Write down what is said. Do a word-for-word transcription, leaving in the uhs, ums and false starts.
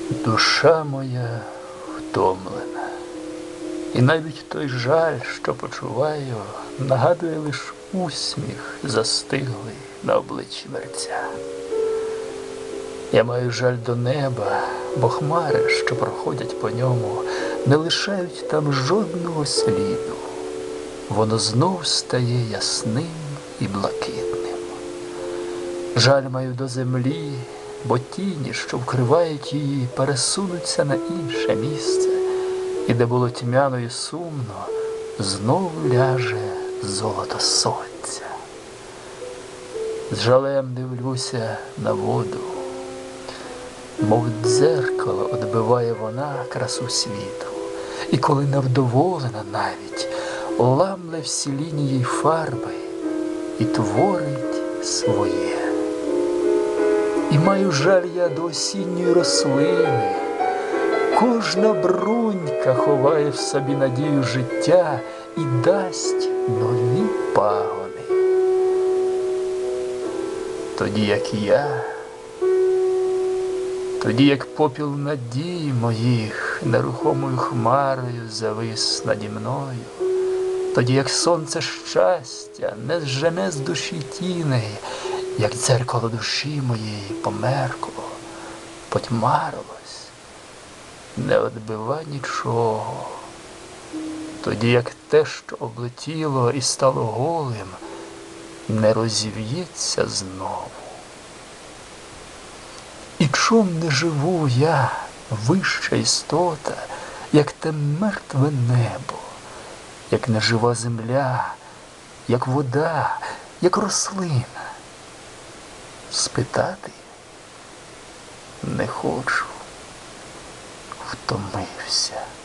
Душа моя втомлена, і навіть той жаль, що почуваю, нагадує лиш усміх застиглий на обличчі мерця. Я маю жаль до неба, бо хмари, що проходять по ньому, не лишають там жодного сліду. Воно знов стає ясним і блакитним. Жаль маю до землі, бо тіні, що вкривають її, пересунуться на інше місце, і де було тьмяно і сумно, знов ляже золото сонця. З жалем дивлюся на воду, мов дзеркало одбиває вона красу світу, і коли невдоволена навіть, ламле всі лінії й фарби і творить своє. І маю жаль я до осінньої рослини. Кожна брунька ховає в собі надію життя і дасть нові пагони. Тоді, як я, тоді, як попіл надій моїх нерухомою хмарою завис наді мною, тоді, як сонце щастя не зжене з душі тіней, як дзеркало душі моєї померкло, потьмарилось, не одбива нічого. Тоді, як те, що облетіло і стало голим, не розів'ється знову. І чом не живу я, вища істота, як те мертве небо, як нежива земля, як вода, як рослина? Спитати не хочу, втомився.